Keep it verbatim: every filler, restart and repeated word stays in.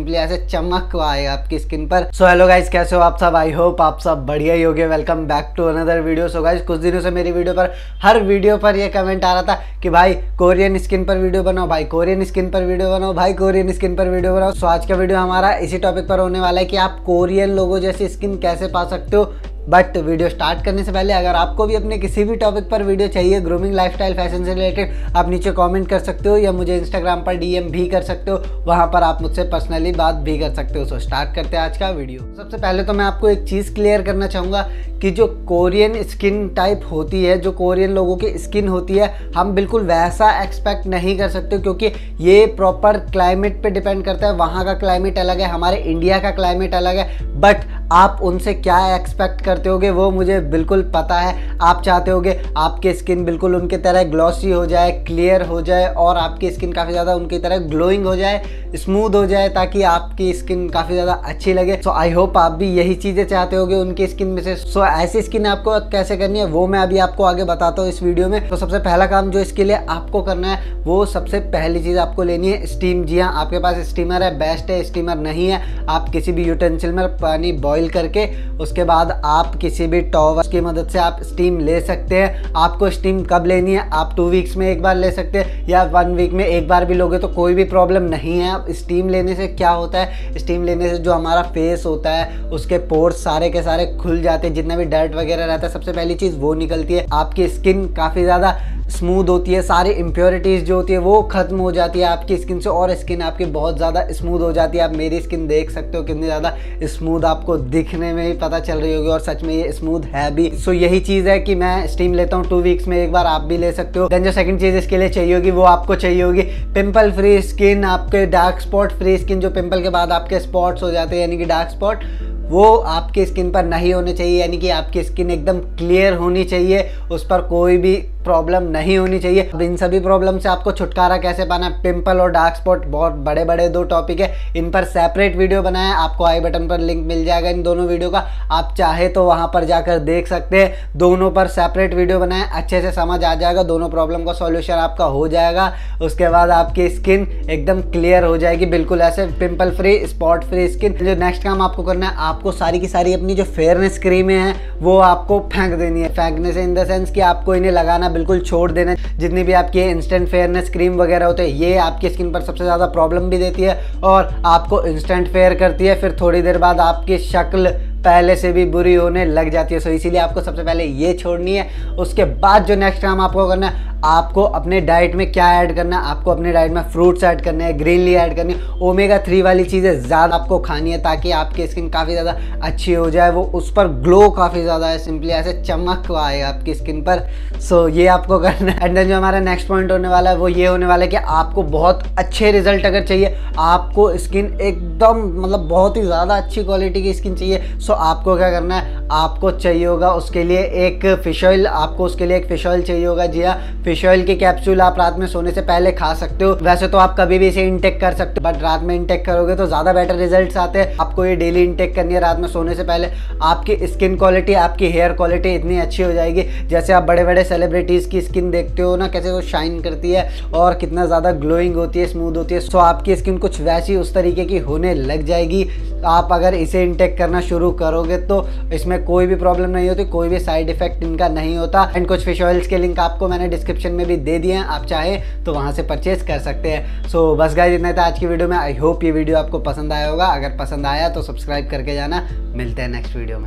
Simply ऐसे चमक आएगा आपकी स्किन पर। सो हेलो गाइस, कैसे हो आप सब? आई होप आप सब बढ़िया ही होगे। Welcome back to another video. So guys, कुछ दिनों से मेरी वीडियो पर हर वीडियो पर ये कमेंट आ रहा था कि भाई कोरियन स्किन पर वीडियो बनाओ, भाई कोरियन स्किन पर वीडियो बनाओ, भाई कोरियन स्किन पर वीडियो बनाओ। सो आज का वीडियो हमारा इसी टॉपिक पर होने वाला है कि आप कोरियन लोगों जैसी स्किन कैसे पा सकते हो। बट वीडियो स्टार्ट करने से पहले अगर आपको भी अपने किसी भी टॉपिक पर वीडियो चाहिए, ग्रूमिंग, लाइफस्टाइल, फैशन से रिलेटेड, आप नीचे कमेंट कर सकते हो या मुझे इंस्टाग्राम पर डीएम भी कर सकते हो। वहां पर आप मुझसे पर्सनली बात भी कर सकते हो। सो स्टार्ट करते हैं आज का वीडियो। सबसे पहले तो मैं आपको एक चीज़ क्लियर करना चाहूँगा कि जो कोरियन स्किन टाइप होती है, जो कोरियन लोगों की स्किन होती है, हम बिल्कुल वैसा एक्सपेक्ट नहीं कर सकते, क्योंकि ये प्रॉपर क्लाइमेट पे डिपेंड करता है। वहाँ का क्लाइमेट अलग है, हमारे इंडिया का क्लाइमेट अलग है। बट आप उनसे क्या एक्सपेक्ट करते होगे वो मुझे बिल्कुल पता है। आप चाहते होगे आपकी स्किन बिल्कुल उनकी तरह ग्लॉसी हो जाए, क्लियर हो जाए और आपकी स्किन काफ़ी ज़्यादा उनकी तरह ग्लोइंग हो जाए, स्मूथ हो जाए, ताकि आपकी स्किन काफ़ी ज़्यादा अच्छी लगे। सो आई होप आप भी यही चीज़ें चाहते होगे उनकी स्किन में से। सो so, ऐसी स्किन आपको कैसे करनी है वो मैं अभी आपको आगे बताता हूँ इस वीडियो में। तो सबसे पहला काम जो इसके लिए आपको करना है वो सबसे पहली चीज़ आपको लेनी है स्टीम। जी हाँ, आपके पास स्टीमर है बेस्ट है, स्टीमर नहीं है आप किसी भी यूटेंसिल में पानी बॉईल करके उसके बाद आप किसी भी टॉवल की मदद से आप स्टीम ले सकते हैं। आपको स्टीम कब लेनी है? आप टू वीक्स में एक बार ले सकते हैं या वन वीक में एक बार भी लोगे तो कोई भी प्रॉब्लम नहीं है। आप स्टीम लेने से क्या होता है, स्टीम लेने से जो हमारा फेस होता है उसके पोर्स सारे के सारे खुल जाते हैं, जितना भी डर्ट वगैरह रहता है सबसे पहली चीज़ वो निकलती है। आपकी स्किन काफ़ी ज़्यादा स्मूथ होती है, सारी इम्प्योरिटीज़ जो होती है वो खत्म हो जाती है आपकी स्किन से और स्किन आपकी बहुत ज़्यादा स्मूथ हो जाती है। आप मेरी स्किन देख सकते हो कितनी ज़्यादा स्मूथ आपको दिखने में ही पता चल रही होगी और सच में ये स्मूथ है भी। सो यही चीज़ है कि मैं स्टीम लेता हूँ टू वीक्स में एक बार, आप भी ले सकते हो। देन जो सेकंड चीज़ इसके लिए चाहिए होगी वो आपको चाहिए होगी पिंपल फ्री स्किन। आपके डार्क स्पॉट फ्री स्किन, जो पिंपल के बाद आपके स्पॉट्स हो जाते हैं यानी कि डार्क स्पॉट, वो आपकी स्किन पर नहीं होने चाहिए। यानी कि आपकी स्किन एकदम क्लियर होनी चाहिए, उस पर कोई भी प्रॉब्लम नहीं होनी चाहिए। अब इन सभी प्रॉब्लम से आपको छुटकारा कैसे पाना है? पिंपल और डार्क स्पॉट बहुत बड़े बड़े दो टॉपिक है, इन पर सेपरेट वीडियो बनाया है, आपको आई बटन पर लिंक मिल जाएगा इन दोनों वीडियो का। आप चाहे तो वहां पर जाकर देख सकते हैं, दोनों पर सेपरेट वीडियो बनाए, अच्छे से समझ आ जाएगा, दोनों प्रॉब्लम का सॉल्यूशन आपका हो जाएगा। उसके बाद आपकी स्किन एकदम क्लियर हो जाएगी, बिल्कुल ऐसे pimple free, spot free skin. जो नेक्स्ट काम आपको करना है, आपको सारी की सारी अपनी जो फेयरनेस क्रीमें हैं वो आपको फेंक देनी है। फेंकने से इन द सेंस कि आपको इन्हें लगाना बिल्कुल छोड़ देना। जितनी भी आपकी इंस्टेंट फेयरनेस क्रीम वगैरह होते हैं ये आपकी स्किन पर सबसे ज़्यादा प्रॉब्लम भी देती है और आपको इंस्टेंट फेयर करती है, फिर थोड़ी देर बाद आपकी शक्ल पहले से भी बुरी होने लग जाती है। सो इसीलिए आपको सबसे पहले ये छोड़नी है। उसके बाद जो नेक्स्ट काम आपको करना है, आपको अपने डाइट में क्या ऐड करना है? आपको अपने डाइट में फ्रूट्स ऐड करने हैं, ग्रीन ली ऐड करनी है, ओमेगा थ्री वाली चीज़ें ज़्यादा आपको खानी है ताकि आपकी स्किन काफ़ी ज़्यादा अच्छी हो जाए, वो उस पर ग्लो काफ़ी ज़्यादा है, सिंपली ऐसे चमक आएगा आपकी स्किन पर। सो ये आपको करना है। एंड देन जो हमारा नेक्स्ट पॉइंट होने वाला है वो ये होने वाला है कि आपको बहुत अच्छे रिजल्ट अगर चाहिए, आपको स्किन एकदम मतलब बहुत ही ज़्यादा अच्छी क्वालिटी की स्किन चाहिए, सो आपको क्या करना है, आपको चाहिए होगा उसके लिए एक फिश ऑयल। आपको उसके लिए एक फिश ऑयल चाहिए होगा। जी हाँ, फिश ऑयल की कैप्सूल आप रात में सोने से पहले खा सकते हो। वैसे तो आप कभी भी इसे इंटेक कर सकते हो, बट रात में इंटेक करोगे तो ज़्यादा बेटर रिजल्ट्स आते हैं। आपको ये डेली इंटेक करनी है रात में सोने से पहले। आपकी स्किन क्वालिटी, आपकी हेयर क्वालिटी इतनी अच्छी हो जाएगी, जैसे आप बड़े बड़े सेलिब्रिटीज़ की स्किन देखते हो ना, कैसे वो शाइन करती है और कितना ज़्यादा ग्लोइंग होती है, स्मूथ होती है। सो आपकी स्किन कुछ वैसी उस तरीके की होने लग जाएगी। आप अगर इसे इंटेक करना शुरू करोगे तो इसमें कोई भी प्रॉब्लम नहीं होती, कोई भी साइड इफेक्ट इनका नहीं होता। एंड कुछ फिश ऑयल्स के लिंक आपको मैंने डिस्क्रिप्शन में भी दे दिए हैं, आप चाहे तो वहां से परचेज कर सकते हैं। सो so, बस गाइस इतना था आज की वीडियो में। आई होप ये वीडियो आपको पसंद आया होगा। अगर पसंद आया तो सब्सक्राइब करके जाना। मिलते हैं नेक्स्ट वीडियो में।